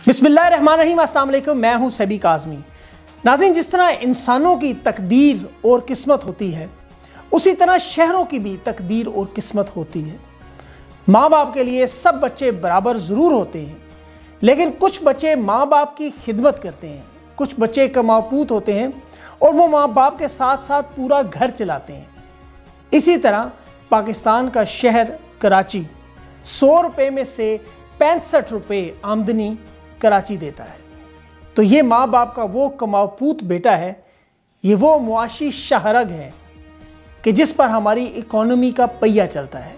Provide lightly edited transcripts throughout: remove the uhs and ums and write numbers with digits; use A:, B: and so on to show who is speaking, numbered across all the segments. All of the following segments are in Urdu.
A: बिस्मिल्लाहिर्रहमानिर्रहीम, अस्सलाम वालेकुम। मैं हूं सबी काज़मी। नाज़रीन, जिस तरह इंसानों की तकदीर और किस्मत होती है, उसी तरह शहरों की भी तकदीर और किस्मत होती है। माँ बाप के लिए सब बच्चे बराबर ज़रूर होते हैं, लेकिन कुछ बच्चे माँ बाप की खिदमत करते हैं, कुछ बच्चे कमापूत होते हैं और वो माँ बाप के साथ साथ पूरा घर चलाते हैं। इसी तरह पाकिस्तान का शहर कराची 100 रुपये में से 65 रुपये आमदनी कराची देता है। तो ये माँ बाप का वो कमापूत बेटा है, ये वो मुआशी शाहरग है कि जिस पर हमारी इकोनॉमी का पहिया चलता है।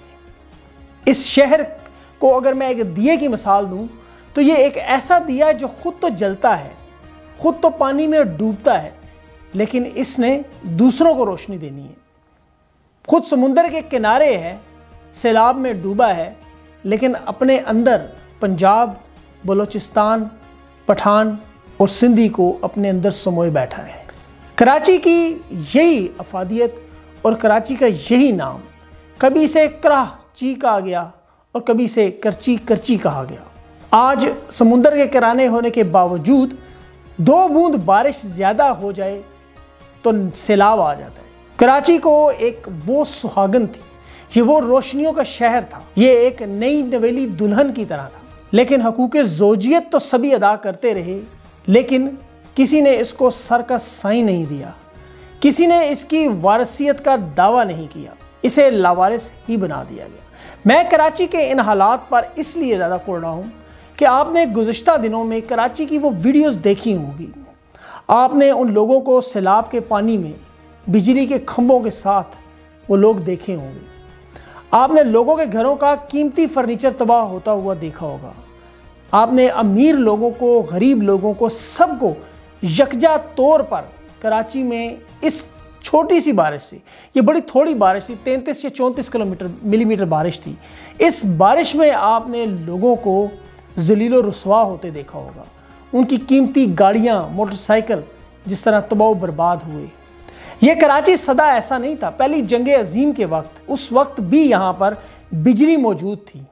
A: इस शहर को अगर मैं एक दिए की मिसाल दूं तो ये एक ऐसा दिया है जो खुद तो जलता है, खुद तो पानी में डूबता है, लेकिन इसने दूसरों को रोशनी देनी है। खुद समुंदर के किनारे है, सैलाब में डूबा है, लेकिन अपने अंदर पंजाब, बलूचिस्तान, पठान और सिंधी को अपने अंदर समोए बैठा है। कराची की यही अफादियत और कराची का यही नाम, कभी इसे कराची कहा गया और कभी इसे करची कहा गया। आज समुंदर के किनारे होने के बावजूद 2 बूंद बारिश ज़्यादा हो जाए तो सैलाब आ जाता है। कराची को एक वो सुहागन थी, ये वो रोशनियों का शहर था, ये एक नई नवेली दुल्हन की तरह था। लेकिन हकूक़े ज़ौजियत तो सभी अदा करते रहे, लेकिन किसी ने इसको सर का साईं नहीं दिया, किसी ने इसकी वारसियत का दावा नहीं किया, इसे लावारिस ही बना दिया गया। मैं कराची के इन हालात पर इसलिए ज़्यादा कोड़ रहा हूँ कि आपने गुज़िश्ता दिनों में कराची की वो वीडियोज़ देखी होंगी। आपने उन लोगों को सैलाब के पानी में बिजली के खंभों के साथ वो लोग देखे होंगे। आपने लोगों के घरों का कीमती फर्नीचर तबाह होता हुआ देखा होगा। आपने अमीर लोगों को, गरीब लोगों को, सबको यकजा तौर पर कराची में इस छोटी सी बारिश से, ये बड़ी थोड़ी बारिश थी, 33 या 34 मिलीमीटर बारिश थी, इस बारिश में आपने लोगों को ज़लील और रुसवा होते देखा होगा। उनकी कीमती गाड़ियाँ, मोटरसाइकिल जिस तरह तबाह बर्बाद हुए। ये कराची सदा ऐसा नहीं था। पहली जंगे अजीम के वक्त, उस वक्त भी यहाँ पर बिजली मौजूद थी।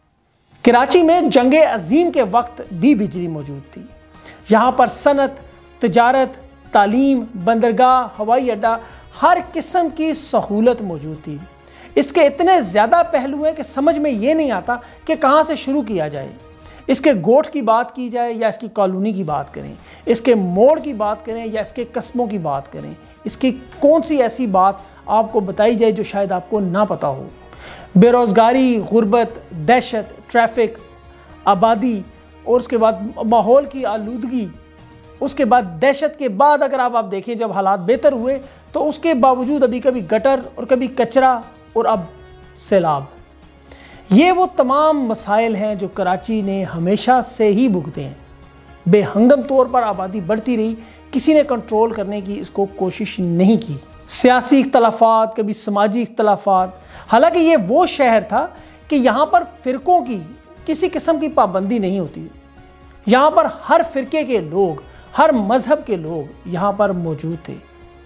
A: कराची में जंगे अजीम के वक्त भी बिजली मौजूद थी। यहाँ पर सनत, तिजारत, तालीम, बंदरगाह, हवाई अड्डा, हर किस्म की सहूलत मौजूद थी। इसके इतने ज़्यादा पहलू हैं कि समझ में ये नहीं आता कि कहाँ से शुरू किया जाए। इसके गोठ की बात की जाए या इसकी कॉलोनी की बात करें, इसके मोड़ की बात करें या इसके कस्बों की बात करें, इसकी कौन सी ऐसी बात आपको बताई जाए जो शायद आपको ना पता हो। बेरोज़गारी, गुर्बत, दहशत, ट्रैफिक, आबादी और उसके बाद माहौल की आलूदगी, उसके बाद दहशत के बाद अगर आप देखें जब हालात बेहतर हुए तो उसके बावजूद अभी कभी गटर और कभी कचरा और अब सैलाब। ये वो तमाम मसाइल हैं जो कराची ने हमेशा से ही भुगते हैं। बेहंगम तौर पर आबादी बढ़ती रही, किसी ने कंट्रोल करने की इसको कोशिश नहीं की। सियासी इख्तलाफात, कभी समाजी इख्तलाफात। हालांकि ये वो शहर था कि यहाँ पर फ़िरक़ों की किसी किस्म की पाबंदी नहीं होती। यहाँ पर हर फ़िरके के लोग, हर मज़हब के लोग यहाँ पर मौजूद थे।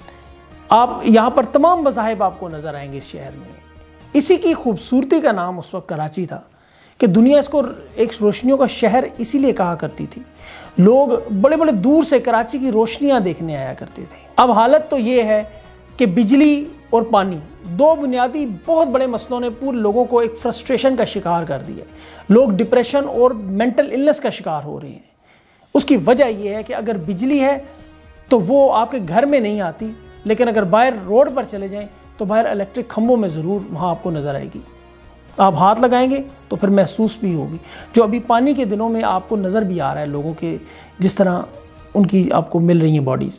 A: आप यहाँ पर तमाम मज़ाहिब आपको नज़र आएंगे इस शहर में। इसी की खूबसूरती का नाम उस वक्त कराची था कि दुनिया इसको एक रोशनियों का शहर इसीलिए कहा करती थी। लोग बड़े बड़े दूर से कराची की रोशनियां देखने आया करते थे। अब हालत तो ये है कि बिजली और पानी, 2 बुनियादी बहुत बड़े मसलों ने पूरे लोगों को एक फ्रस्ट्रेशन का शिकार कर दिया। लोग डिप्रेशन और मेंटल इलनेस का शिकार हो रहे हैं। उसकी वजह यह है कि अगर बिजली है तो वो आपके घर में नहीं आती, लेकिन अगर बाहर रोड पर चले जाएँ तो बाहर इलेक्ट्रिक खंभों में ज़रूर वहाँ आपको नज़र आएगी। आप हाथ लगाएंगे तो फिर महसूस भी होगी, जो अभी पानी के दिनों में आपको नज़र भी आ रहा है लोगों के, जिस तरह उनकी आपको मिल रही हैं बॉडीज़।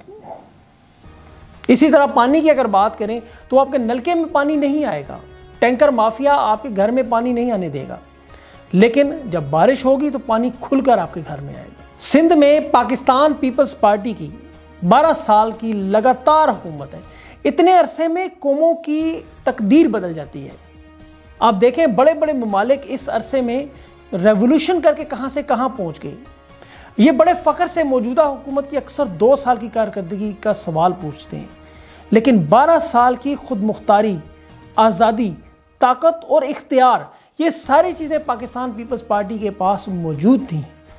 A: इसी तरह पानी की अगर बात करें तो आपके नलके में पानी नहीं आएगा, टैंकर माफिया आपके घर में पानी नहीं आने देगा, लेकिन जब बारिश होगी तो पानी खुलकर आपके घर में आएगा। सिंध में पाकिस्तान पीपल्स पार्टी की 12 साल की लगातार हुकूमत है। इतने अरसे में कौमों की तकदीर बदल जाती है। आप देखें बड़े बड़े ममालिक इस अरसे में रेवोल्यूशन करके कहाँ से कहाँ पहुँच गए। ये बड़े फ़ख्र से मौजूदा हुकूमत की अक्सर 2 साल की कारकर्दगी का सवाल पूछते हैं, लेकिन 12 साल की खुद मुख्तारी, आज़ादी, ताकत और इख्तियार, ये सारी चीज़ें पाकिस्तान पीपल्स पार्टी के पास मौजूद थीं।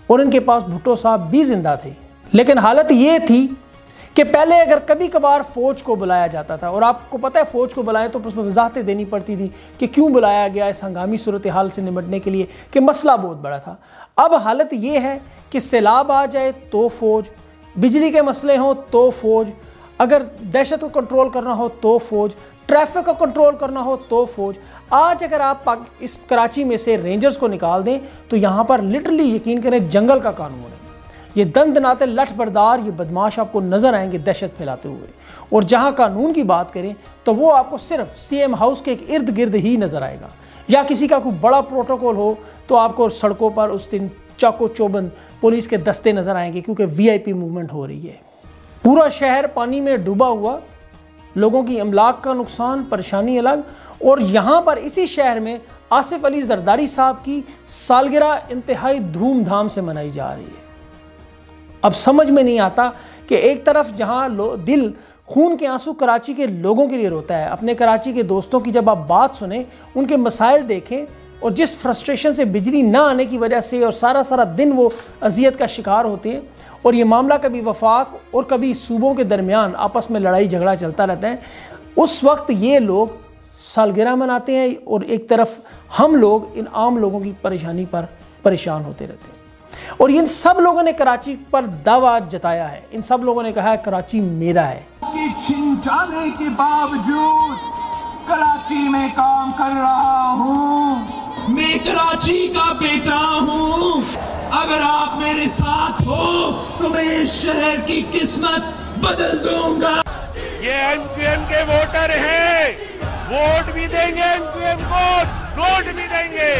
A: اور ان کے پاس بھٹو صاحب بھی زندہ تھے، لیکن حالت یہ تھی کہ پہلے اگر کبھی کبھار فوج کو بلایا جاتا تھا، اور آپ کو پتہ ہے فوج کو بلائے تو اس میں وضاحتیں دینی پڑتی تھی کہ کیوں بلایا گیا اس ہنگامی صورتحال سے نمٹنے کے لیے، کہ مسئلہ بہت بڑا تھا۔ اب حالت یہ ہے کہ سیلاب آ جائے تو فوج، بجلی کے مسئلے ہوں تو فوج، اگر دہشت کو کنٹرول کرنا ہو تو فوج، ٹریفک کو کنٹرول کرنا ہو تو فوج۔ آج اگر آپ اس کراچی میں سے رینجرز کو نکال دیں تو یہاں پر لٹرلی یقین کریں جنگل کا قانون ہے۔ یہ دند ناتے لٹھ بردار یہ بدماش آپ کو نظر آئیں گے دہشت پھیلاتے ہوئے، اور جہاں قانون کی بات کریں تو وہ آپ کو صرف سی ایم ہاؤس کے ایک ارد گرد ہی نظر آئے گا، یا کسی کا کوئی بڑا پروٹوکول ہو تو آپ کو سڑکوں پر اس دن چاقو چوبند پولیس کے دستے نظر آئیں گے، کیونکہ وی آئی پی موومنٹ ہو رہی ہے۔ پورا شہر پانی میں ڈوبا ہوا، لوگوں کی املاک کا نقصان، پریشانی الگ، اور یہاں پر اسی شہر میں آصف علی زرداری صاحب کی سالگرہ انتہائی دھوم دھام سے منائی جا رہی ہے۔ اب سمجھ میں نہیں آتا کہ ایک طرف جہاں دل خون کے آنسو کراچی کے لوگوں کے لیے روتا ہے، اپنے کراچی کے دوستوں کی جب آپ بات سنیں، ان کے مسائل دیکھیں، اور جس فرسٹریشن سے بجلی نہ آنے کی وجہ سے اور سارا دن وہ اذیت کا شکار ہوتے ہیں، اور یہ معاملہ کبھی وفاق اور کبھی صوبوں کے درمیان آپس میں لڑائی جھگڑا چلتا رہتا ہے، اس وقت یہ لوگ سالگرہ مناتے ہیں اور ایک طرف ہم لوگ ان عام لوگوں کی پریشانی پر پریشان ہوتے رہتے ہیں۔ اور ان سب لوگوں نے کراچی پر دعویٰ جتایا ہے، ان سب لوگوں نے کہا ہے کراچی میرا ہے۔
B: چھن جانے کے باوجود کراچی میں کام کر رہا ہوں، میں کراچی کا بیٹا ہوں، اگر آپ میرے ساتھ ہو تو میں اس شہر کی قسمت بدل دوں گا۔
C: یہ این کیو ایم کے ووٹر ہیں، ووٹ بھی دیں گے این کیو ایم کو، نوٹ بھی دیں گے،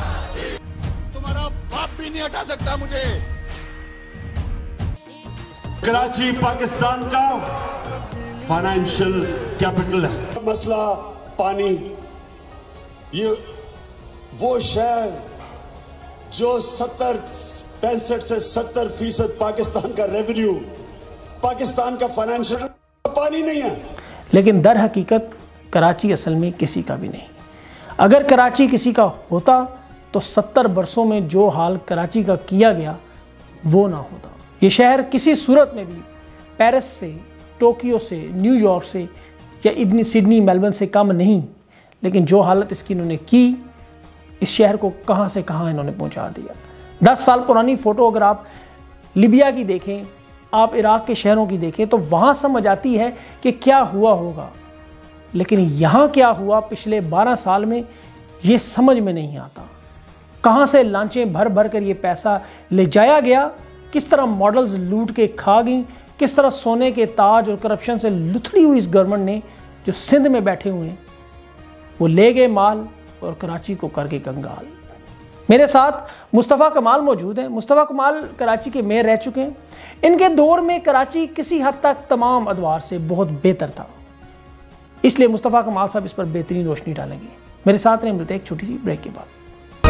C: تمہارا باپ بھی نہیں ہٹا سکتا مجھے۔
D: کراچی پاکستان کا فائنینشل کیپٹل ہے۔
E: مسئلہ پانی، یہ وہ شہر جو 65 سے 70% پاکستان کا ریونیو، پاکستان کا فائنینشل، پانی نہیں ہے۔
A: لیکن در حقیقت کراچی اصل میں کسی کا بھی نہیں۔ اگر کراچی کسی کا ہوتا تو 70 برسوں میں جو حال کراچی کا کیا گیا وہ نہ ہوتا۔ یہ شہر کسی صورت میں بھی پیرس سے، ٹوکیو سے، نیو یارک سے یا سڈنی میلبرن سے کم نہیں، لیکن جو حالت اس کی انہوں نے کی، اس شہر کو کہاں سے کہاں انہوں نے پہنچا دیا۔ 10 سال پرانی فوٹو اگر آپ لیبیا کی دیکھیں، آپ عراق کے شہروں کی دیکھیں، تو وہاں سمجھ آتی ہے کہ کیا ہوا ہوگا، لیکن یہاں کیا ہوا پچھلے 12 سال میں یہ سمجھ میں نہیں آتا۔ کہاں سے لانچیں بھر بھر کر یہ پیسہ لے جایا گیا، کس طرح ماڈلز لوٹ کے کھا گئیں، کس طرح سونے کے تاج اور کرپشن سے لتھڑی ہوئی اس گورنمنٹ نے جو سندھ میں بیٹھے ہوئے ہیں وہ لے گئے مال اور کراچی کو کر کے کنگال۔ میرے ساتھ مصطفیٰ کمال موجود ہیں۔ مصطفیٰ کمال کراچی کے میئر رہ چکے ہیں۔ ان کے دور میں کراچی کسی حد تک تمام ادوار سے بہت بہتر تھا، اس لیے مصطفیٰ کمال صاحب اس پر بہترین روشنی ڈالیں گے۔ میرے ساتھ رہیں، ملتے ہیں ایک چھوٹی سی بریک کے بعد۔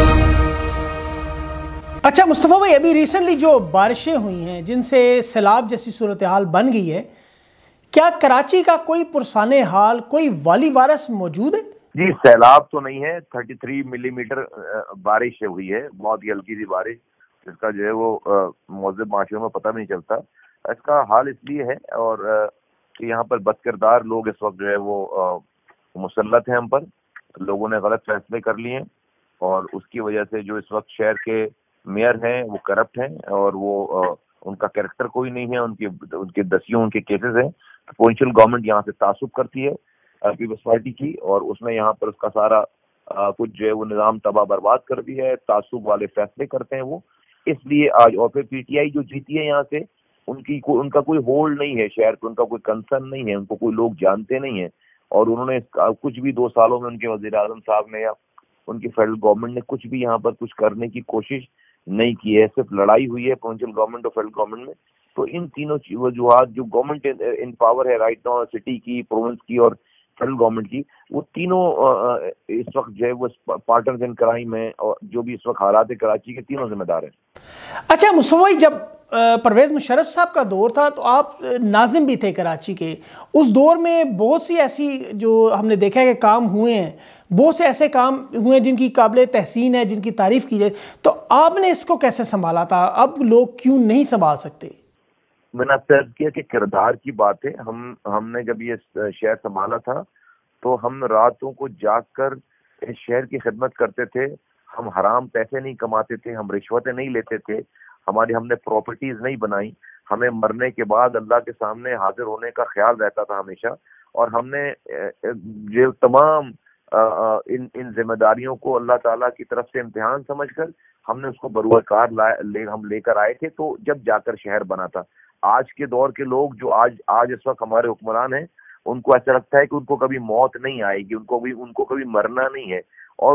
A: اچھا مصطفیٰ بھائی، ابھی ریسنٹلی جو بارشیں ہوئی ہیں جن سے سیلاب جیسی صورتحال بن گئی ہے، کیا کراچی کا کوئی پرسان حال، کوئی والی وارث موجود ہے؟
F: جی، سیلاب تو نہیں ہے، 33 ملی میٹر بارش ہوئی ہے، بہت ہی ہلکی سی بارش، جس کا جو ہے وہ مہذب معاشروں میں پتہ نہیں چلتا۔ اس کا حال اس لیے ہے اور کہ یہاں پر بد کردار لوگ اس وقت جو ہے وہ مسلط ہیں ہم پر، لوگوں نے غلط فیصلے کر لیے اور اس کی وجہ سے جو اس وقت شہر کے میئر ہیں وہ کرپٹ ہیں اور وہ ان کا کریکٹر کوئی نہیں ہے، ان کے دسیوں ان کے کیسز ہیں۔ پروونشل گورنمنٹ یہاں سے تعصب کرتی ہے پیپلز پارٹی کی، اور اس نے یہاں پر اس کا سارا کچھ جو ہے وہ نظام تباہ برباد کر دیا ہے، تعصب والے فیصلے کرتے ہیں وہ، اس لیے آج اور پھر پی ٹی آئی جو جیتی ہے یہاں سے، ان کا کوئی ہولڈ نہیں ہے شہر پہ، ان کا کوئی کنسرن نہیں ہے، ان کو کوئی لوگ جانتے نہیں ہیں، اور انہوں نے کچھ بھی 2 سالوں میں ان کے وزیر اعظم صاحب نے یا ان کی فیڈرل گورنمنٹ نے کچھ بھی یہاں پر کچھ کرنے کی کوشش نہیں کی ہے، صرف لڑائی ہوئی ہے پروونشل گورنمنٹ اور فیڈرل گورنمنٹ میں۔ تو ان تینوں وجوہات جو گورنمنٹ ان پاور ہے رائٹ ناؤ، سٹی کی، پروونس کی اور فیڈرل گورنمنٹ کی، وہ تینوں اس وقت جو ہے وہ پارٹنرز ان کرائم ہیں، اور جو بھی اس وقت حالات کراچی کے تینوں ذمہ دار ہیں۔
A: اچھا مصطفیٰ، جب پرویز مشرف صاحب کا دور تھا تو آپ ناظم بھی تھے کراچی کے. اس دور میں بہت سی ایسی جو ہم نے دیکھا ہے کہ کام ہوئے ہیں, بہت سے ایسے کام ہوئے ہیں جن کی قابل تحسین ہے, جن کی تعریف کی جائے, تو آپ نے اس کو کیسے سنبھالا تھا؟ اب لوگ کیوں نہیں سنبھال سکتے؟
F: میں نے آپ سے عرض کیا کہ کردار کی بات ہے. ہم نے جب یہ شہر سنبھالا تھا تو ہم راتوں کو جاگ کر اس شہر کی خدمت کرتے تھے. ہم حرام پیسے نہیں کماتے تھے, ہم رشوتیں نہیں لیتے تھے, ہم نے پراپرٹیز نہیں بنائی. ہمیں مرنے کے بعد اللہ کے سامنے حاضر ہونے کا خیال رہتا تھا ہمیشہ, اور ہم نے یہ تمام ان ذمہ داریوں کو اللہ تعالیٰ کی طرف سے امتحان سمجھ کر ہم نے اس کو بروئے کار ہم لے کر آئے تھے. تو جب جا کر شہر بنا تھا. آج کے دور کے لوگ جو آج اس وقت ہمارے حکمران ہیں, ان کو ایسا لگتا ہے کہ ان کو کبھی موت نہیں آئے گی, ان کو کبھی مرنا نہیں ہے, اور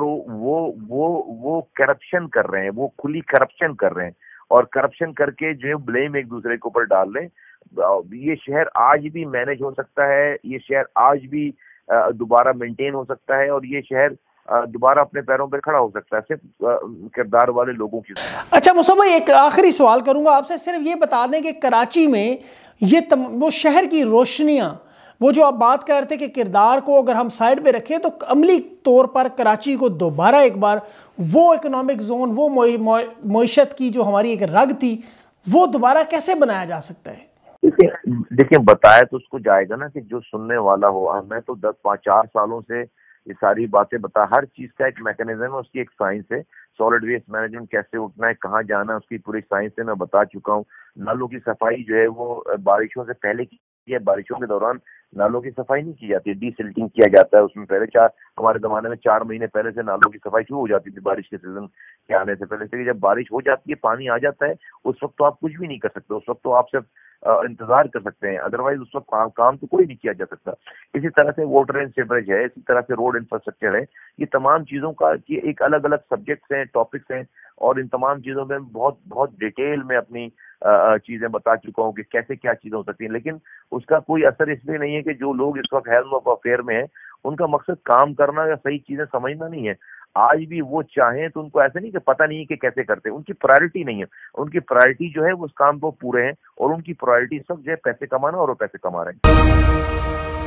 F: وہ کرپشن کر رہے ہیں, وہ کھلی کرپشن کر رہے ہیں, اور کرپشن کر کے جو بلیم ایک دوسرے کے اوپر ڈال رہے ہیں. یہ شہر آج بھی مینج ہو سکتا ہے, یہ شہر آج بھی دوبارہ مینٹین ہو سکتا ہے, اور یہ شہر دوبارہ اپنے پیروں پہ کھڑا ہو سکتا ہے صرف کردار والے لوگوں کی.
A: اچھا مصعب بھائی, ایک آخری سوال کروں گا آپ سے. صرف یہ بتا دیں کہ کراچی میں یہ وہ شہر کی روشنیاں, وہ جو آپ بات کر رہے تھے کہ کردار کو اگر ہم سائڈ پہ رکھیں تو عملی طور پر کراچی کو دوبارہ ایک بار وہ اکنامک زون, وہ معیشت کی جو ہماری ایک رگ تھی, وہ دوبارہ کیسے بنایا جا سکتا ہے؟
F: دیکھیں بتایا تو اس کو جائے گا نا کہ جو سننے والا ہو. میں تو 4 سالوں سے یہ ساری باتیں ہر چیز کا ایک میکنزم ہے, اس کی ایک سائنس ہے. سالڈ ویسٹ مینجمنٹ کیسے اٹھنا ہے, کہاں جانا ہے, اس کی پوری سائنس ہے, میں بتا چکا ہوں. نالوں کی صفائی جو ہے وہ بارشوں سے پہلے کی ہے, بارشوں کے دوران نالوں کی صفائی نہیں کی جاتی, ڈی سلٹنگ کیا جاتا ہے. اس میں پہلے ہمارے زمانے میں 4 مہینے پہلے سے نالوں کی صفائی شروع ہو جاتی تھی بارش کے سیزن کے آنے سے پہلے سے. جب بارش ہو جاتی ہے, پانی آ جاتا ہے, اس وقت تو آپ کچھ بھی نہیں کر سکتے, اس وقت تو آپ صرف انتظار کر سکتے ہیں, ادروائز اس وقت کام تو کوئی نہیں کیا جا سکتا. اسی طرح سے واٹر اینڈ سیوریج ہے, اسی طرح سے روڈ انفراسٹرکچر ہے. یہ تمام چیزوں کا ایک الگ الگ سبجیکٹس ہیں, ٹاپکس ہیں, اور ان تمام چیزوں میں بہت ڈیٹیل میں اپنی چیزیں بتا چکا ہوں کہ کیسے کیا چیزیں ہو سکتی ہیں. لیکن اس کا کوئی اثر اس لیے نہیں ہے کہ جو لوگ اس وقت ہیلتھ آف افیئر میں ہیں, ان کا مقصد کام کرنا یا صحیح چیزیں سمجھنا نہیں ہے. آج بھی وہ چاہیں تو ان کو ایسا نہیں کہ پتہ نہیں کہ کیسے کرتے, ان کی پرائرٹی نہیں ہے. ان کی پرائرٹی جو ہے وہ اس کام کو پورے ہیں, اور ان کی پرائرٹی سب جو ہے پیسے کمانا, اور وہ پیسے کما رہے ہیں.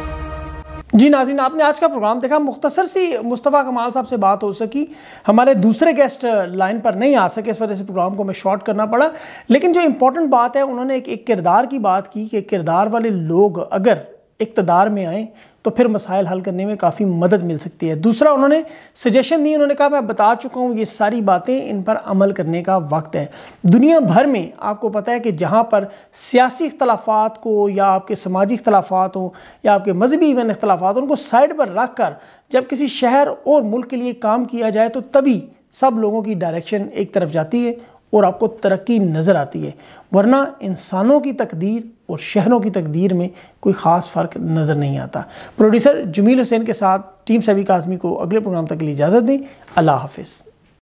A: جی ناظرین, آپ نے آج کا پروگرام دیکھا. مختصر سی مصطفیٰ کمال صاحب سے بات ہو سکی, ہمارے دوسرے گیسٹ لائن پر نہیں آ سکے, اس وجہ سے پروگرام کو میں شارٹ کرنا پڑا. لیکن جو امپورٹنٹ بات ہے, انہوں نے ایک کردار کی بات کی کہ کردار والے لوگ اگر اقتدار میں آئیں تو پھر مسائل حل کرنے میں کافی مدد مل سکتی ہے. دوسرا انہوں نے سجیشن دی, انہوں نے کہا میں بتا چکا ہوں یہ ساری باتیں, ان پر عمل کرنے کا وقت ہے. دنیا بھر میں آپ کو پتہ ہے کہ جہاں پر سیاسی اختلافات کو, یا آپ کے سماجی اختلافات ہوں, یا آپ کے مذہبی ایون اختلافات, ان کو سائڈ پر رکھ کر جب کسی شہر اور ملک کے لیے کام کیا جائے تو تبھی سب لوگوں کی ڈائریکشن ایک طرف جاتی ہے اور آپ کو ترقی نظر آتی ہے. ورنہ انسانوں کی تقدیر اور شہروں کی تقدیر میں کوئی خاص فرق نظر نہیں آتا. پروڈیوسر جمیل حسین کے ساتھ ٹیم سبی کاظمی کو اگلے پروگرام تک کے لیے اجازت دیں. اللہ حافظ.